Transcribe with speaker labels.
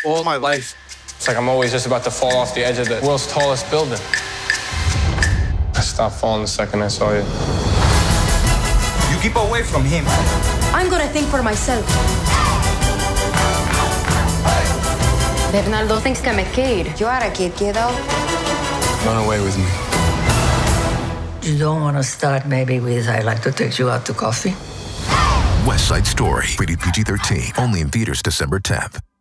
Speaker 1: all my life.
Speaker 2: It's like I'm always just about to fall off the edge of the world's tallest building. I stopped falling the second I saw you.
Speaker 3: You keep away from him.
Speaker 4: I'm gonna think for myself. Bernardo thinks I'm a kid. You are a kid, kiddo.
Speaker 2: Run away with me.
Speaker 5: You don't want to start maybe with I'd like to take you out to coffee?
Speaker 6: West Side Story, rated PG-13, only in theaters December 10th.